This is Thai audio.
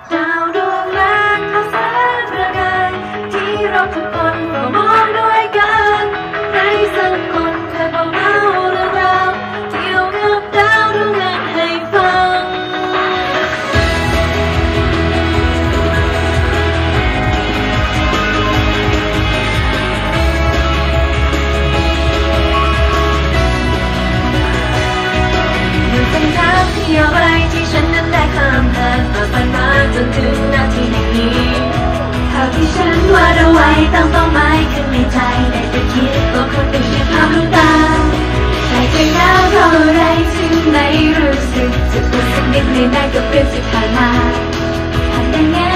ดาวดวงนั้นเขาแสนประกายที่เราทุกคนเฝ้ามองด้วยกันใครสักคนเคยบอกเล่าเรื่องราวเกี่ยวกับดาวดวงนั้นให้ฟังเป็นทางที่ยาวไกลที่ฉันนั้นได้ข้ามผ่านฝ่าฟันมาจนถึงนาทีแห่งนี้ภาพที่ฉันวาดเอาไว้ตั้งเป้าหมายขึ้นในใจได้แต่คิดว่าคงเป็นเพียงภาพลวงตาใจใจหนาวเท่าไรถึงไม่รู้สึกจะพูดสักนิดในนั้นกับเรื่องที่ผ่านมาผ่านแต่แง่